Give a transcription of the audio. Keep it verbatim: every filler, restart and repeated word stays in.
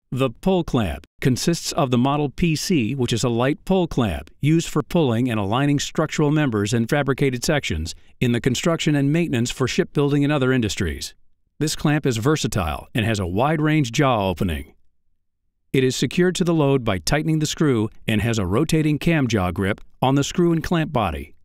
The pull clamp consists of the model P C, which is a light pull clamp used for pulling and aligning structural members and fabricated sections in the construction and maintenance for shipbuilding and other industries. This clamp is versatile and has a wide-range jaw opening. It is secured to the load by tightening the screw and has a rotating cam jaw grip on the screw and clamp body.